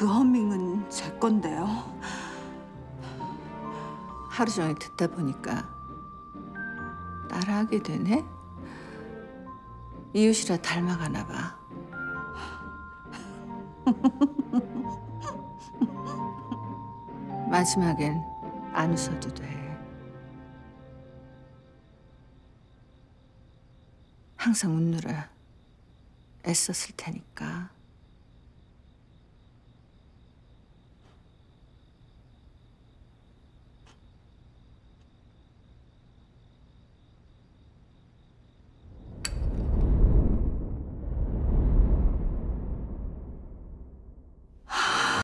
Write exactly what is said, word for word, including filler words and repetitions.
그 허밍은 제 건데요. 하루 종일 듣다 보니까 따라하게 되네? 이웃이라 닮아가나 봐. 마지막엔 안 웃어도 돼. 항상 웃느라 애썼을 테니까.